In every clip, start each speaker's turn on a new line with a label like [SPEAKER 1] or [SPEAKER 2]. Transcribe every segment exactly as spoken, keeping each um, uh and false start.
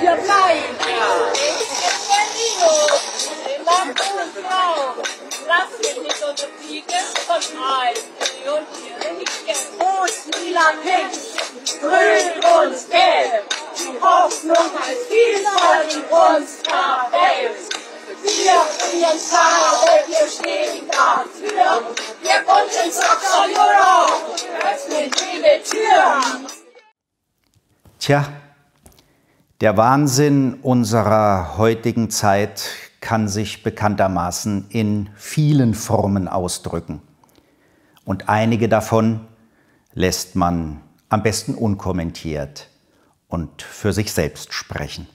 [SPEAKER 1] wir bleiben. Mann und Frau, lasst mich nicht unterfliegen von allen und ihre Liegen. Rot, lila, pink, grün und gelb, die Hoffnung als Vielfalt in unserer Welt. Wir bringen Farbe, wir stehen dafür, wir bunten Socks of Europe, öffnen viele Türen.
[SPEAKER 2] Tja, der Wahnsinn unserer heutigen Zeit kann sich bekanntermaßen in vielen Formen ausdrücken. Und einige davon lässt man am besten unkommentiert und für sich selbst sprechen.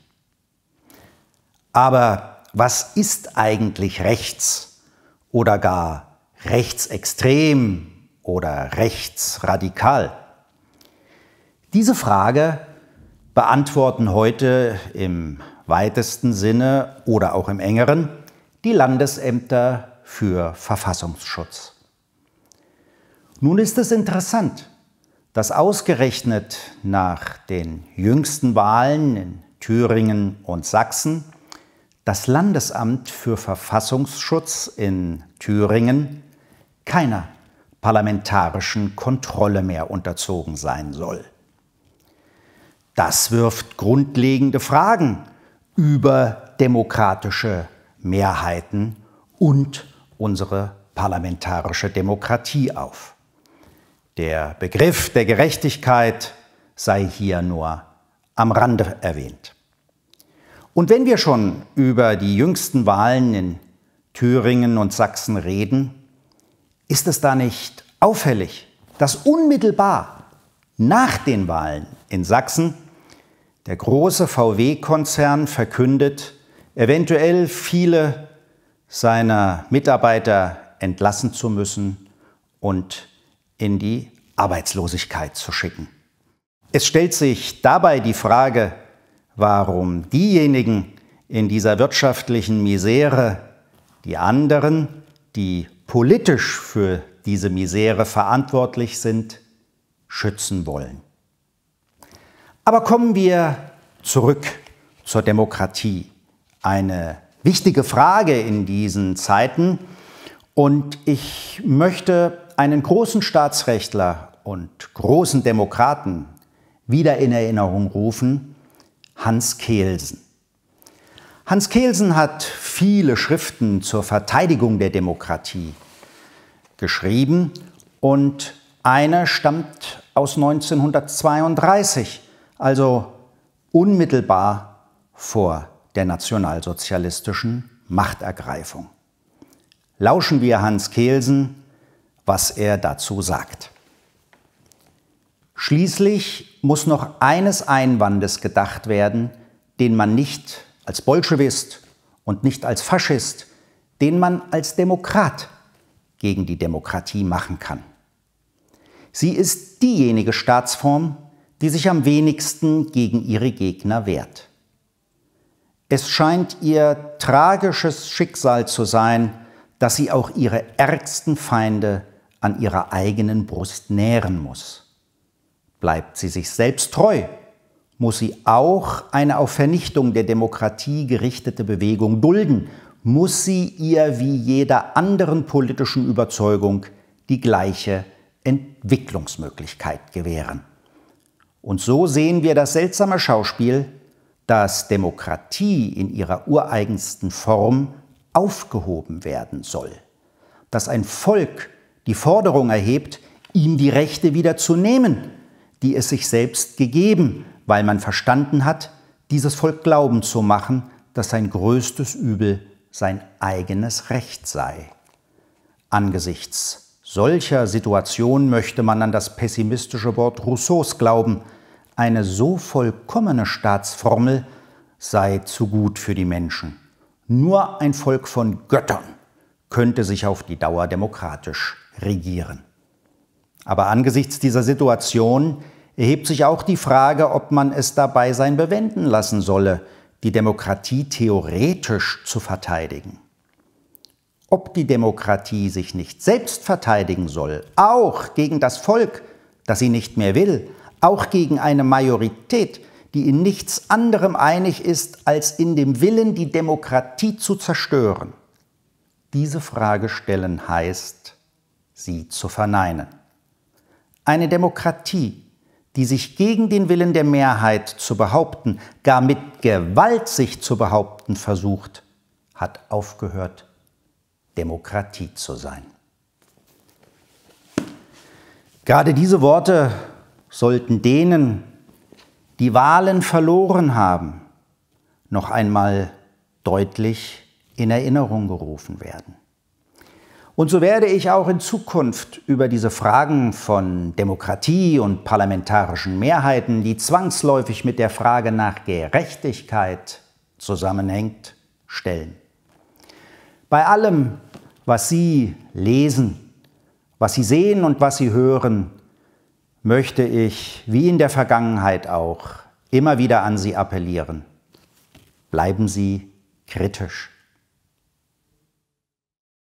[SPEAKER 2] Aber was ist eigentlich rechts oder gar rechtsextrem oder rechtsradikal? Diese Frage beantworten heute im weitesten Sinne oder auch im engeren die Landesämter für Verfassungsschutz. Nun ist es interessant, dass ausgerechnet nach den jüngsten Wahlen in Thüringen und Sachsen das Landesamt für Verfassungsschutz in Thüringen keiner parlamentarischen Kontrolle mehr unterzogen sein soll. Das wirft grundlegende Fragen über demokratische Mehrheiten und unsere parlamentarische Demokratie auf. Der Begriff der Gerechtigkeit sei hier nur am Rande erwähnt. Und wenn wir schon über die jüngsten Wahlen in Thüringen und Sachsen reden, ist es da nicht auffällig, dass unmittelbar nach den Wahlen in Sachsen der große V W-Konzern verkündet, eventuell viele seiner Mitarbeiter entlassen zu müssen und in die Arbeitslosigkeit zu schicken. Es stellt sich dabei die Frage, warum diejenigen in dieser wirtschaftlichen Misere die anderen, die politisch für diese Misere verantwortlich sind, schützen wollen. Aber kommen wir zurück zur Demokratie. Eine wichtige Frage in diesen Zeiten. Und ich möchte einen großen Staatsrechtler und großen Demokraten wieder in Erinnerung rufen, Hans Kelsen. Hans Kelsen hat viele Schriften zur Verteidigung der Demokratie geschrieben und eine stammt aus neunzehnhundertzweiunddreißig, also unmittelbar vor der nationalsozialistischen Machtergreifung. Lauschen wir Hans Kelsen, was er dazu sagt. Schließlich muss noch eines Einwandes gedacht werden, den man nicht als Bolschewist und nicht als Faschist, den man als Demokrat gegen die Demokratie machen kann. Sie ist diejenige Staatsform, die sich am wenigsten gegen ihre Gegner wehrt. Es scheint ihr tragisches Schicksal zu sein, dass sie auch ihre ärgsten Feinde an ihrer eigenen Brust nähren muss. Bleibt sie sich selbst treu, muss sie auch eine auf Vernichtung der Demokratie gerichtete Bewegung dulden, muss sie ihr wie jeder anderen politischen Überzeugung die gleiche Entwicklungsmöglichkeit gewähren. Und so sehen wir das seltsame Schauspiel, dass Demokratie in ihrer ureigensten Form aufgehoben werden soll. Dass ein Volk die Forderung erhebt, ihm die Rechte wieder zu nehmen, die es sich selbst gegeben, weil man verstanden hat, dieses Volk glauben zu machen, dass sein größtes Übel sein eigenes Recht sei. Angesichts solcher Situation möchte man an das pessimistische Wort Rousseaus glauben, eine so vollkommene Staatsformel sei zu gut für die Menschen. Nur ein Volk von Göttern könnte sich auf die Dauer demokratisch regieren. Aber angesichts dieser Situation erhebt sich auch die Frage, ob man es dabei sein bewenden lassen solle, die Demokratie theoretisch zu verteidigen. Ob die Demokratie sich nicht selbst verteidigen soll, auch gegen das Volk, das sie nicht mehr will, auch gegen eine Majorität, die in nichts anderem einig ist, als in dem Willen, die Demokratie zu zerstören. Diese Frage stellen heißt, sie zu verneinen. Eine Demokratie, die sich gegen den Willen der Mehrheit zu behaupten, gar mit Gewalt sich zu behaupten versucht, hat aufgehört, Demokratie zu sein. Gerade diese Worte sollten denen, die Wahlen verloren haben, noch einmal deutlich in Erinnerung gerufen werden. Und so werde ich auch in Zukunft über diese Fragen von Demokratie und parlamentarischen Mehrheiten, die zwangsläufig mit der Frage nach Gerechtigkeit zusammenhängt, stellen. Bei allem, was Sie lesen, was Sie sehen und was Sie hören, möchte ich, wie in der Vergangenheit auch, immer wieder an Sie appellieren. Bleiben Sie kritisch.